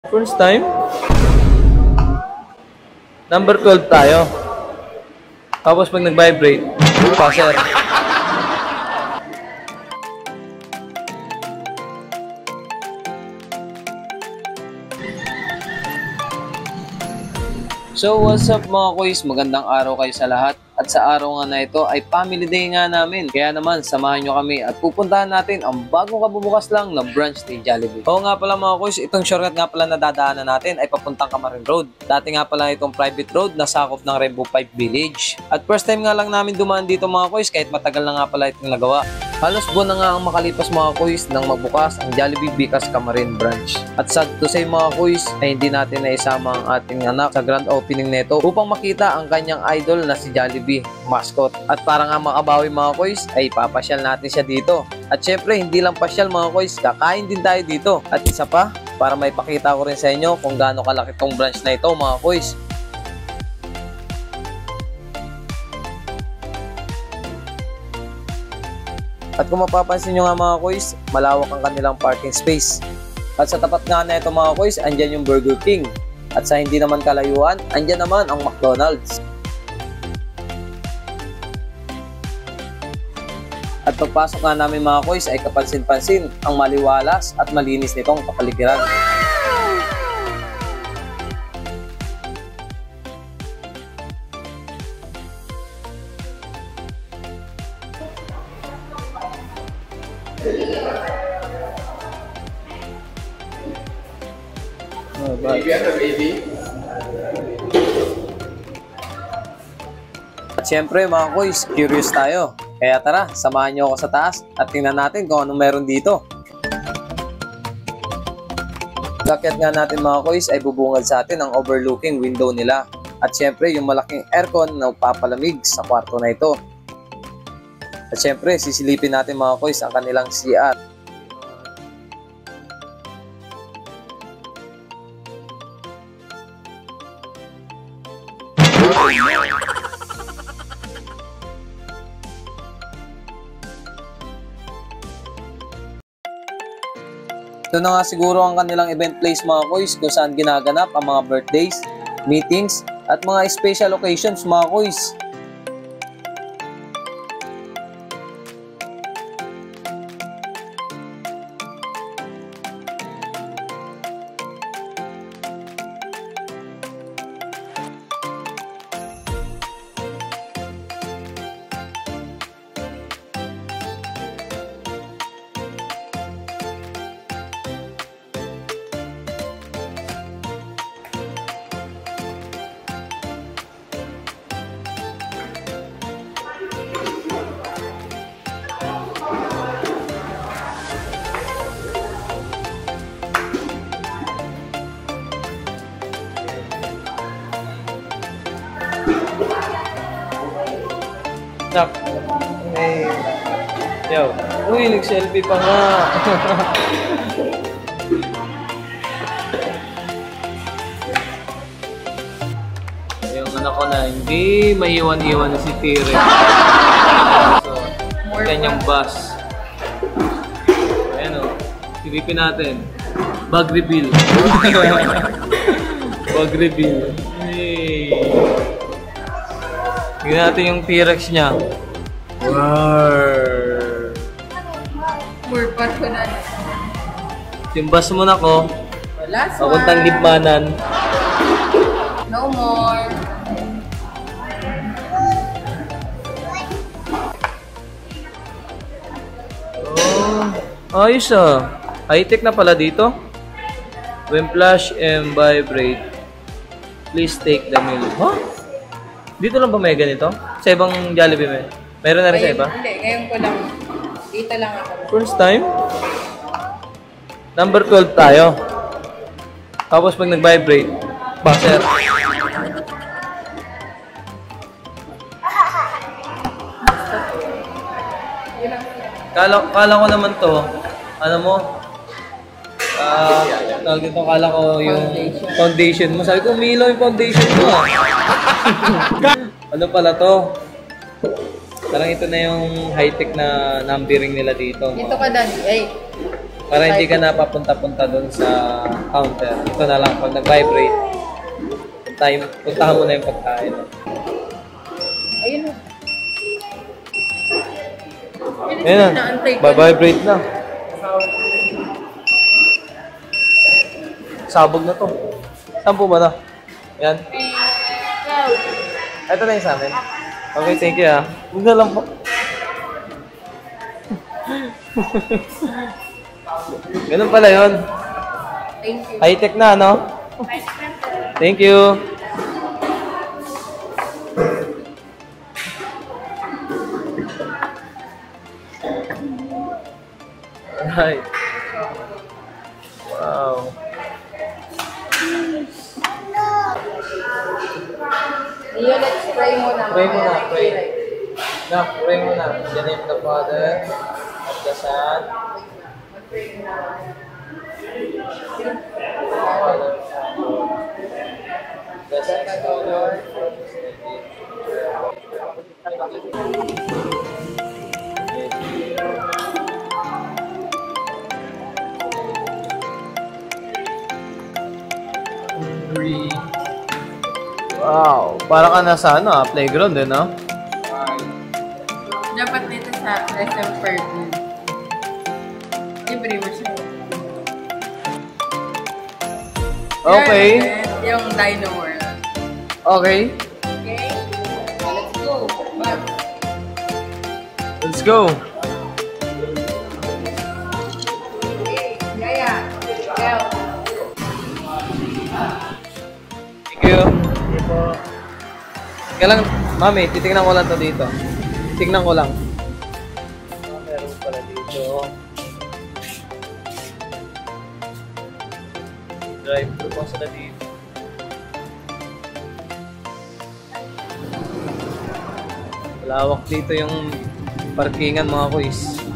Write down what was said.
First time? Number 12 tayo. Tapos pag nag-vibrate, passer. So what's up mga kuys? Magandang araw kayo sa lahat. At sa araw nga na ito ay family day nga namin. Kaya naman samahan nyo kami at pupuntahan natin ang bagong kabubukas lang na branch ni Jollibee. Oo nga pala mga kuys, itong shortcut nga pala na dadaanan natin ay papuntang Camarin Road. Dati nga pala itong private road na sakop ng Rainbow Pipe Village. At first time nga lang namin dumaan dito mga kuys kahit matagal na nga pala itong nagawa. Halos buwan na nga ang makalipas mga kuys nang magbukas ang Jollibee Bicas Camarin branch. At sad to say mga kuys ay hindi natin naisama ang ating anak sa grand opening nito upang makita ang kanyang idol na si Jollibee mascot. At para nga makabawi mga kuys ay papasyal natin siya dito. At syempre hindi lang pasyal mga kuys, kakain din tayo dito. At isa pa, para may pakita ko rin sa inyo kung gaano kalaki tong branch na ito mga kuys. At kung mapapansin nyo nga mga kuys, malawak ang kanilang parking space. At sa tapat nga na ito mga kuys, andyan yung Burger King. At sa hindi naman kalayuan, andyan naman ang McDonald's. At pagpasok nga namin mga kuys ay kapansin-pansin ang maliwalas at malinis nitong kapaligiran. At syempre mga kuys, curious tayo. Kaya tara, samahan nyo ako sa taas at tingnan natin kung anong meron dito. Pag-akyat nga natin mga kuys ay bubungad sa atin ang overlooking window nila. At syempre yung malaking aircon na papalamig sa kwarto na ito. At syempre sisilipin natin mga kuys ang kanilang CR. Ito na nga siguro ang kanilang event place mga kuys kung saan ginaganap ang mga birthdays, meetings, at mga special occasions mga kuys. Nak, hey, yo, uy, nag-selfie pa nga. Yung anak ko na, hindi maiwan-iwan na si Tire. So, kanyang bus. Ayan o, silipin natin. Bag reveal. Bag reveal. Hey. Tignan natin yung T-Rex niya. Wow! More part ko na. Simbas mo na ko. Last one. Papuntang Libmanan. No more. Oh, ayos ah. High-tech na pala dito. When flash and vibrate, please take the meal. Huh? Dito lang ba may ganito? Sa ibang Jollibee may? Meron na rin sa iba? Hindi, ngayon ko lang. Dito lang ako. First time? Number 12 tayo. Tapos pag nag-vibrate, passer. Kala ko naman to, ano mo? Tawag dito, kala ko yung foundation mo. Sabi ko, umilaw yung foundation mo ah. Ano pala to? Parang ito na yung high-tech na numbering nila dito. Dito ka, Daddy. Ay. Para hindi ka napapunta-punta doon sa counter. Ito na lang, pag nag-vibrate, puntahan mo na yung pagkain. Ayun na. Ayan na, vibrate na. Sabog na to. Saan po ba na? Yan. Ito na yung sa amin. Okay, thank you ah. Huwag na lang po. Ganun pala yun. Thank you. High-tech na, no? Thank you. Alright. Wow. Iyo, let's pray muna. Pray muna, pray. Na, pray muna. In the name of the Father, of the Son, Mag-pray muna. Father, bless us, O Lord, for this Three. Wow, para ka nasa ano, playground din, no? Dapat dito sa SM Purple. Libre mo siya. Okay. Yung Dino World. Okay. Okay? Let's go. Back. Let's go. Okay. Gaya. Go. Thank you. Kaya lang, mami, titignan ko lang to dito. Tignan ko lang. Meron pala dito. Drive-thru pa sila dito. Malawak dito yung parkingan mga kuys.